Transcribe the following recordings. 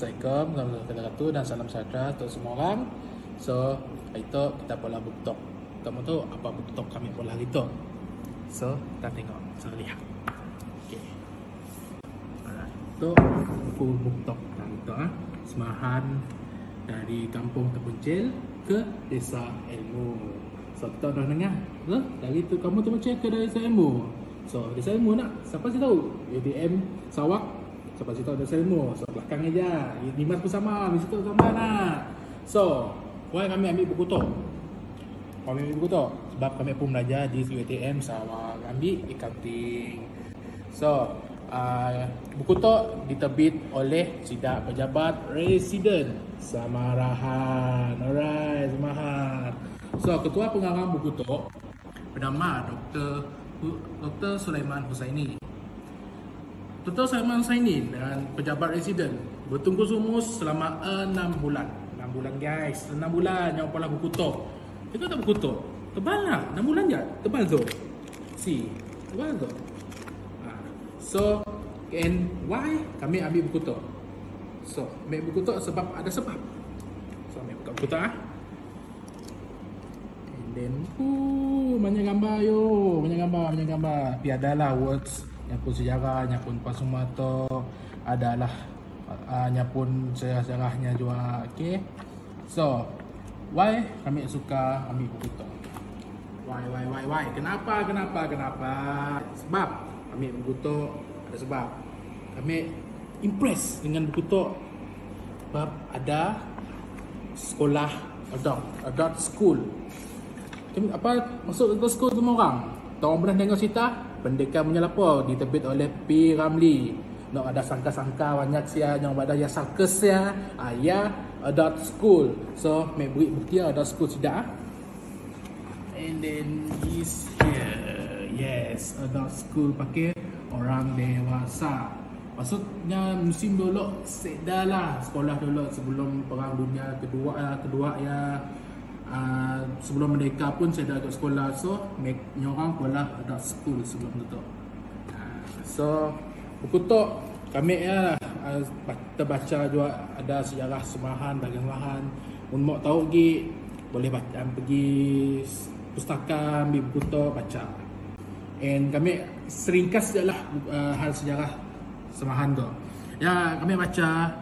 Assalamualaikum warahmatullahi wabarakatuh dan salam sejahtera untuk semua orang. So, hari tu kita pula book talk. Kamu tahu apa book talk kami pula hari tu? So, kita tengok, kita lihat. Okay. Alright, tu buku book talk hari tu semahan dari Kampung Terpencil ke Desa Ilmu. So, kita dah dengar. Dari tu kamu Terpencil ke Desa Ilmu. So, Desa Ilmu nak? Siapa sih tahu? ATM Sarawak. Siapa sih tahu Desa Ilmu? So, belakang aja. Dimas pun sama, di situ sama nak. So, why kami ambil buku tu? Kami ambil buku tu sebab kami pun belajar di UiTM Sarawak, ambil accounting. So, buku tu diterbit oleh Sidak Pejabat Residen Samarahan. Alright, Samarahan. So, ketua pengarang buku tu bernama Dr. Sulaiman Husaini. Dr. Sulaiman Husaini dan pejabat residen bertungkus lumus selama 6 bulan. 6 bulan guys, 6 bulan yang pola buku tu. Tengok tak buku tu? Tebal lah, 6 bulan je. Tebal tu. See, tebal tu. So, and why kami ambil buku tu? So, ambil buku tu sebab ada sebab. So, ambil buku tu And then, banyak gambar yo. Banyak gambar. Tapi adalah words yang pun sejarah, yang pun pasumah tu adalah yang pun sejarah-sejarahnya juga. Okay. So, why kami suka ambil buku tu? Why? Kenapa? Sebab ambil buku tu ada sebab. Kami impress dengan buku tu sebab ada sekolah adult school. Apa maksud adult school semua orang? Tahu pernah tengok cerita Pendekar Menyelapor diterbit oleh P. Ramlee. Nak ada sangka-sangka banyak sia yang pada ya sarkas ya. Ya adult school. So, may beri bukti adult school tidak. And then this here. Yes, adult school pakai orang dewasa. Maksudnya musim dulu sedar lah sekolah dulu sebelum perang dunia kedua ya. Sebelum merdeka pun saya dah duduk sekolah. So, orang sekolah adult school sebelum tu. So, buku tu kami terbaca juga ada sejarah Semahan, bagian Semahan. Mau tahu lagi boleh baca, pergi pustaka, ambil buku tu baca. And kami seringkas je lah hal sejarah Semahan tu. Ya, kami baca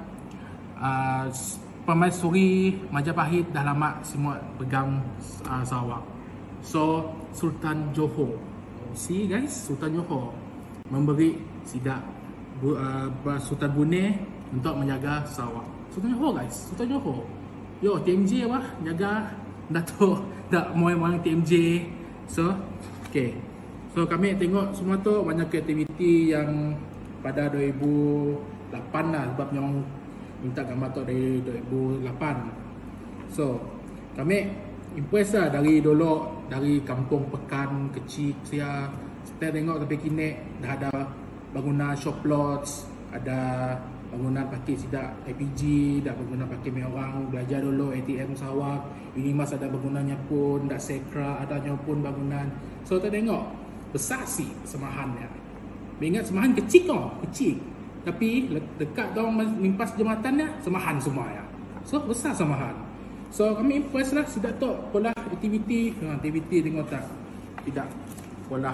Permaisuri Majapahit dah lama semua pegang Sarawak. So, Sultan Johor. See guys, Sultan Johor memberi sidak Sultan Brunei untuk menjaga Sarawak. Sultan Johor guys, Sultan Johor. Yo, TMJ lah jaga Datuk tak moy-moy TMJ. So, okay. So, kami tengok semua tu banyak aktiviti yang pada 2008 lah sebab memang minta gambar tu dari 2008. So, kami impress lah dari dulu, dari kampung pekan kecil saya. Kita tengok sampai kini dah ada bangunan shop plots, ada bangunan pakai sidak IPG, dah bangunan pakai orang belajar dulu ATM Sarawak. Unimas ada bangunannya pun, dah Sekra adanya pun bangunan. So, kita tengok besar sih Semahannya. Ingat Semahan kecil kecil. Tapi dekat dong limpas jembatannya Semahan semua ya. So, besar Semahan. So, kami impress lah sidak tu pola aktiviti tengok tak. Tidak pola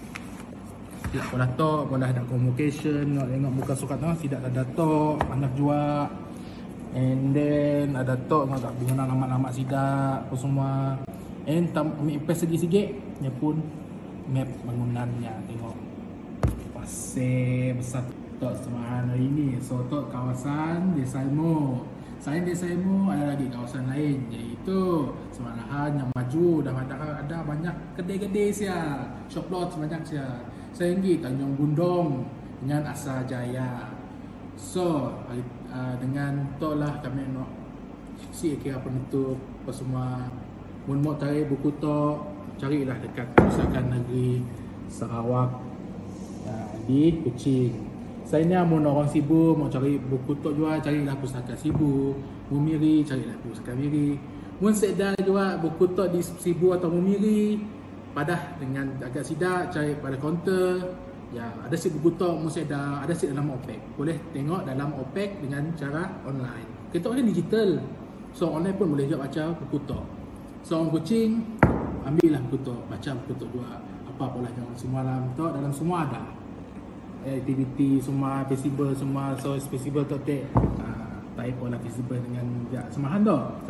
tu, pola ada communication, tengok muka surat tu tidak ada tu, banyak jua. And then ada tu tak guna nama-nama sidak apa semua. And kami impress sikit-sikit nya pun map bangunannya tengok. Pasir besar Tok Semahan hari ini. So, Tok kawasan Desa Ilmu. Selain Desa Ilmu, ada lagi kawasan lain iaitu Semahan yang maju. Dah ada banyak kedai-kedai sia, shop lot banyak sia. Sehingga Tanjung Bundong dengan Asal Jaya. So, dengan Tok lah kami nak kira penutup apa semua. Mau cari buku Tok, carilah dekat Pustakaan Negeri Sarawak di Kuching. Saya ni mau orang Sibu, mau cari buku tu juga, carilah Pustaka Sibu. Mumiri, carilah Pustaka Miri. Mun sedar juga buku tu di Sibu atau Mumiri, padah dengan agak sidak, cari pada kaunter. Ya, ada sit buku talk, mesti ada sit dalam OPEC. Boleh tengok dalam OPEC dengan cara online. Kita ni digital. So online pun boleh juga baca buku talk. So orang Kuching, ambillah buku talk, baca buku talk juga. Apa pula jangan semua dalam semua ada. Aktiviti semua, festival semua, so festival tu tak lah festival dengan ya, semahan.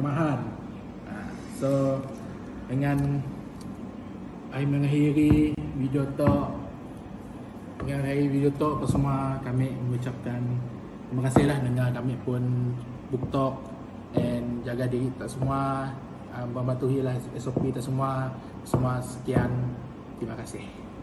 So dengan mengakhiri video talk apa semua, kami mengucapkan terima kasih lah dengar kami pun book talk, and jaga diri tak semua, mematuhi lah SOP tak semua sekian, terima kasih.